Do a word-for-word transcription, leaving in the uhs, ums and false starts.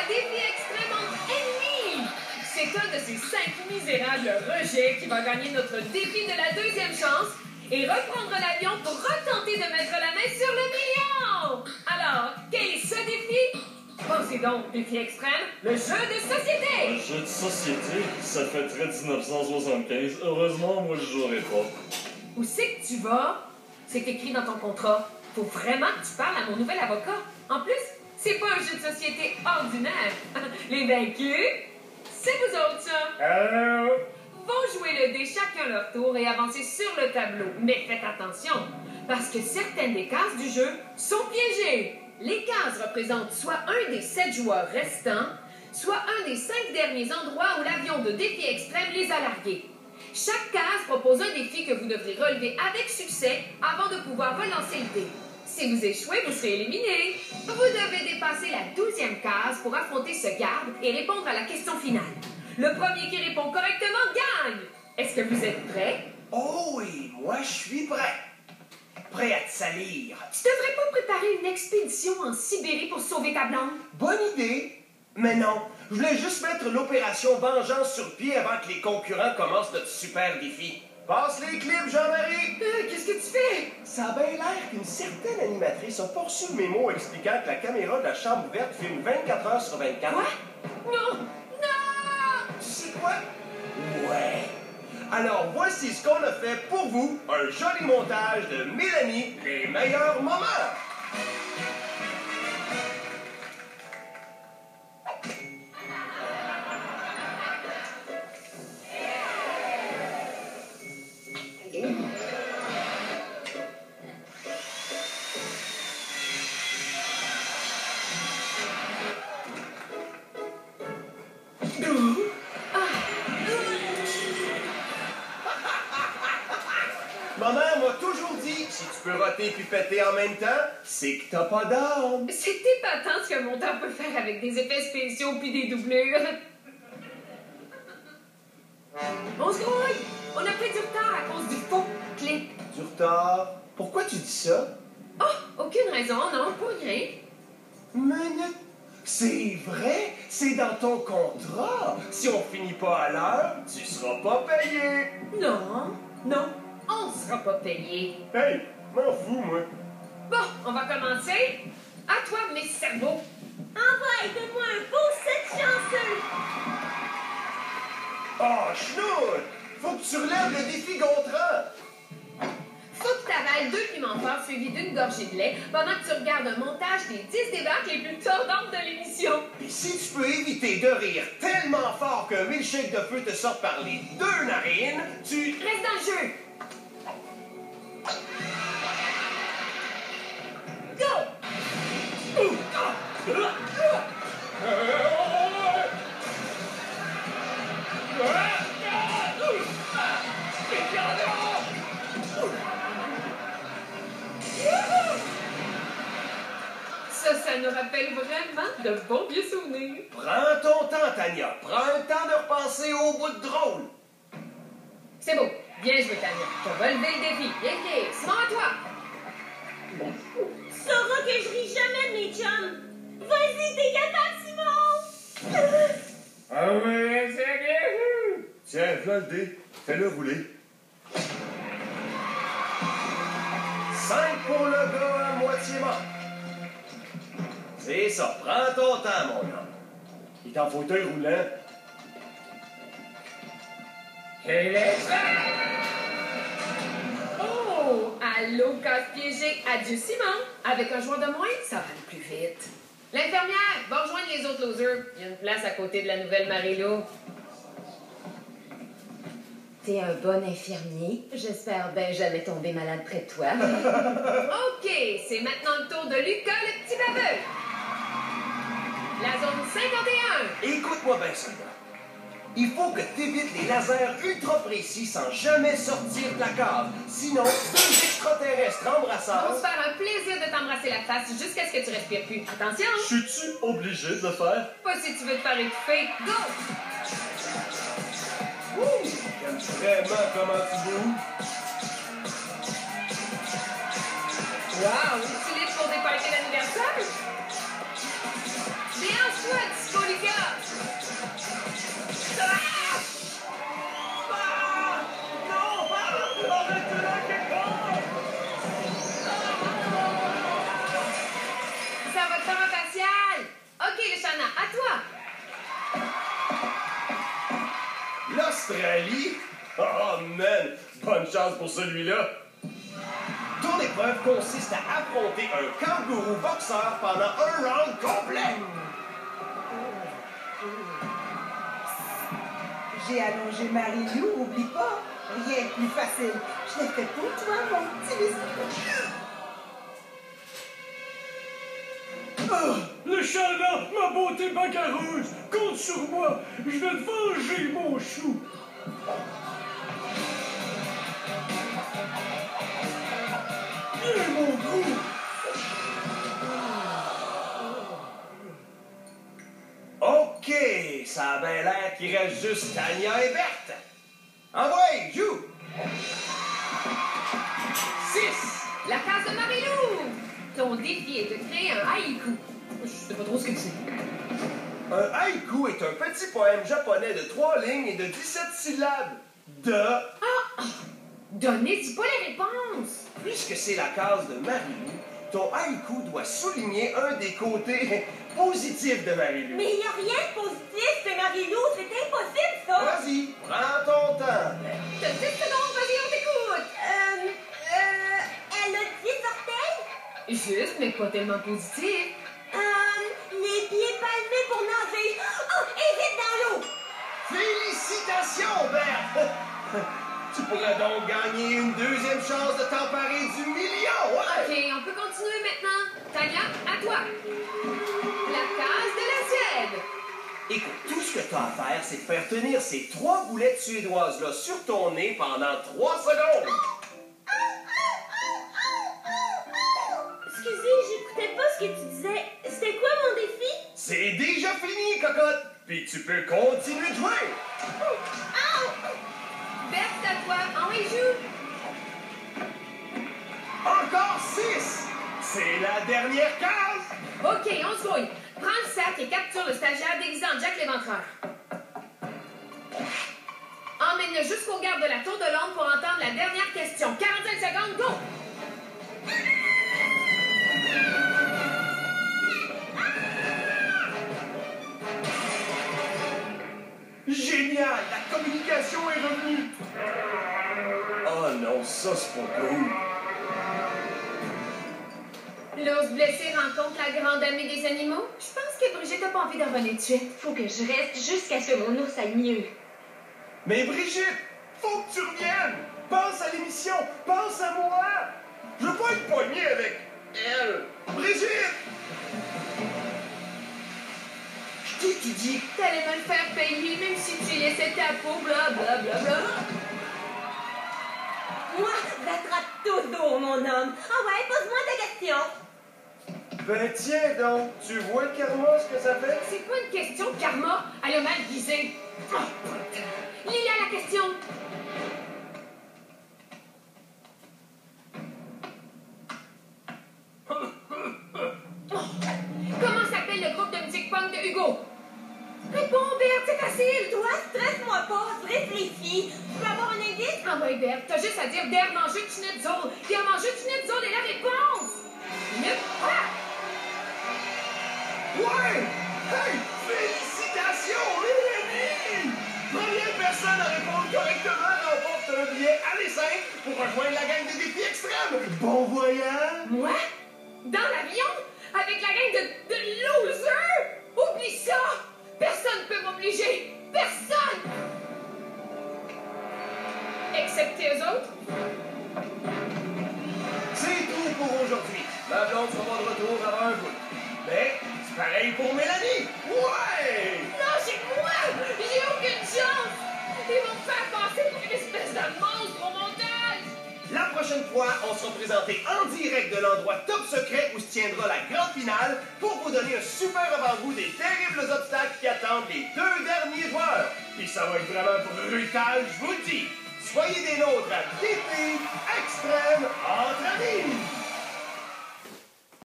à Défi Extrême entre ennemis! C'est un de ces cinq misérables rejets qui va gagner notre défi de la deuxième chance et reprendre l'avion pour retenter de mettre la main sur le million! Alors, quel est ce défi? Pensez donc, Défi Extrême, le jeu de société! Un jeu de société? Ça fait très dix-neuf cent soixante-quinze. Heureusement, moi, je jouerai pas. Où c'est que tu vas? C'est écrit dans ton contrat. Faut vraiment que tu parles à mon nouvel avocat. En plus, c'est pas un jeu de société ordinaire. Les vaincus, c'est vous autres, ça. Allô? Vont jouer le dé chacun leur tour et avancer sur le tableau. Mais faites attention, parce que certaines des cases du jeu sont piégées. Les cases représentent soit un des sept joueurs restants, soit un des cinq derniers endroits où l'avion de Défi Extrême les a largués. Chaque case propose un défi que vous devrez relever avec succès avant de pouvoir relancer le dé. Si vous échouez, vous serez éliminé. Vous devez dépasser la douzième case pour affronter ce garde et répondre à la question finale. Le premier qui répond correctement gagne. Est-ce que vous êtes prêts? Oh oui, moi je suis prêt. Prêt à te salir. Tu devrais pas préparer une expédition en Sibérie pour sauver ta blonde? Bonne idée. Mais non, je voulais juste mettre l'opération Vengeance sur pied avant que les concurrents commencent notre super défi. Passe les clips, Jean-Marie! Euh, qu'est-ce que tu fais? Ça a bien l'air qu'une certaine animatrice a pas reçu le mémo expliquant que la caméra de la chambre ouverte filme vingt-quatre heures sur vingt-quatre. Quoi? Non! Non! Tu sais quoi? Ouais. Alors voici ce qu'on a fait pour vous, un joli montage de Mélanie, les meilleurs moments. Ma mère m'a toujours dit, si tu peux roter puis péter en même temps, c'est que t'as pas d'âme. C'est épatant ce qu'un monteur peut faire avec des effets spéciaux puis des doublures. On se grouille! On a fait du retard à cause du faux clip. Du retard? Pourquoi tu dis ça? Oh, aucune raison, non, pas rien. Minute. C'est vrai, c'est dans ton contrat. Si on finit pas à l'heure, tu seras pas payé. Non, non, on sera pas payé. Hey, m'en fous, moi. Bon, on va commencer. À toi, mes cerveaux. Envoie, donne-moi un beau sept chanceux. Oh, chenoute! Faut que tu relèves le défi Gontran. Faut que tu avales deux piments forts suivis d'une gorgée de lait pendant que tu regardes un montage des dix débats les plus tordantes de l'émission. Et si tu peux éviter de rire tellement fort qu'un milkshake de feu te sorte par les deux narines, tu... Reste dans le jeu. Go! Ça, ça nous rappelle vraiment de bons vieux souvenirs. Prends ton temps, Tania. Prends le temps de repenser au bout de drôle. C'est beau. Bien joué, Tania. Tu as relevé le défi. Bien fait. Simon, à toi. Tu sauras que je ris jamais de mes chums. Vas-y, t'es capable, Simon. Ah oui, c'est bien! Tiens, voilà le dé. Fais-le rouler. Cinq pour le gars à moitié mort. C'est ça. Prends ton temps, mon homme. Il est en fauteuil roulant. Oh! Allô, casse piégé. Adieu, Simon. Avec un joueur de moins, ça va aller plus vite. L'infirmière, va rejoindre les autres losers. Il y a une place à côté de la nouvelle Marie-Lou. T'es un bon infirmier. J'espère ben jamais tomber malade près de toi. OK, c'est maintenant le tour de Lucas, le petit baveux. La zone cinquante et un. Écoute-moi bien, soldat. Il faut que tu évites les lasers ultra précis sans jamais sortir de la cave. Sinon, deux extraterrestres On va embrasseurs... se faire un plaisir de t'embrasser la face jusqu'à ce que tu respires plus. Attention! Suis-tu obligé de le faire? Pas si tu veux te faire étouffer. Go! Ouh, j'aime vraiment comment tu bouges. Wow! Tu libre pour des parties d'anniversaire? Déhanche-toi, Disco! chance pour celui-là. Ton épreuve consiste à affronter un kangourou boxeur pendant un round complet. J'ai allongé Marie-Lou, oublie pas. Rien de plus facile. Je l'ai fait pour toi, mon petit biscuit. Ah, le charlatan, ma beauté bagarreuse, compte sur moi. Je vais te venger, mon chou. Viens, mon gros. OK, ça a bien l'air qu'il reste juste Tania et Berthe. Envoie, joue! six. La case de Marie-Lou. Ton défi est de créer un haïku. Je sais pas trop ce que c'est. Un haïku est un petit poème japonais de trois lignes et de dix-sept syllabes. De... Ah! Donnez-y pas les réponses. Puisque c'est la case de Marie-Lou, ton haïku doit souligner un des côtés positifs de Marie-Lou. Mais il n'y a rien de positif chez Marie-Lou, c'est impossible, ça! Vas-y, prends ton temps. T'as dix secondes, vas-y, on t'écoute. Euh, euh, elle a dix orteils? Juste, mais pas tellement positif. Euh, les pieds palmés pour nager. Oh, et vite dans l'eau! Félicitations, Berthe! Tu pourrais donc gagner une deuxième chance de t'emparer du million, ouais! OK, on peut continuer maintenant. Tania, à toi. La case de la Suède. Écoute, tout ce que tu as à faire, c'est de faire tenir ces trois boulettes suédoises-là sur ton nez pendant trois secondes. Excusez, j'écoutais pas ce que tu disais. C'était quoi mon défi? C'est déjà fini, cocotte! Puis tu peux continuer de jouer! Berthe, à toi. En y joue. Encore six! C'est la dernière case! OK, on se grouille. Prends le sac et capture le stagiaire déguisé en Jack l'Éventreur. Emmène-le jusqu'au garde de la Tour de Londres pour entendre la dernière question. quarante-cinq secondes, go! Génial! La communication est revenue! Oh non, ça c'est pas cool! L'ours blessé rencontre la grande amie des animaux. Je pense que Brigitte n'a pas envie de revenir de suite. Faut que je reste jusqu'à ce que mon ours aille mieux. Mais Brigitte, faut que tu reviennes! Pense à l'émission! Pense à moi! Je veux pas être poigné avec elle! Brigitte! Je t'étudie! T'allais me le faire payer même si tu laissais ta peau, bla bla bla bla. Moi, j'attrape toujours, mon homme. Ah ouais, pose-moi ta question. Ben tiens donc, tu vois le karma, ce que ça fait? C'est pas une question de karma. Elle a mal visé. Oh, putain. Lis-la la question. Oh. Comment s'appelle le groupe de musique punk de Hugo? Réponds, Berthe, c'est facile. Toi, stresse-moi pas, réfléchis. Tu peux avoir un indice? Ah ouais, Berthe, t'as juste à dire Der manger Schnitzel. Der manger Schnitzel est la réponse. Le pas. Ouais! Hey! Félicitations, Mélanie! Première personne à répondre correctement remporte un billet aller simple pour rejoindre la gang des défis extrêmes! Bon voyage! Moi? Dans l'avion? Avec la gang de, de losers? Oublie ça! Personne ne peut m'obliger! Personne! Excepté eux autres? C'est tout pour aujourd'hui. Ma blonde sera de retour avant un bout. Mais c'est pareil pour Mélanie! Ouais! Non, c'est moi! J'ai aucune chance! Ils vont me faire passer pour une espèce de monstre au montage! La prochaine fois, on sera présenté en direct de l'endroit top secret où se tiendra la grande finale pour vous donner un super avant-goût des terribles obstacles qui attendent les deux derniers joueurs. Puis ça va être vraiment brutal, je vous le dis. Soyez des nôtres à Défi Extrême entre amis!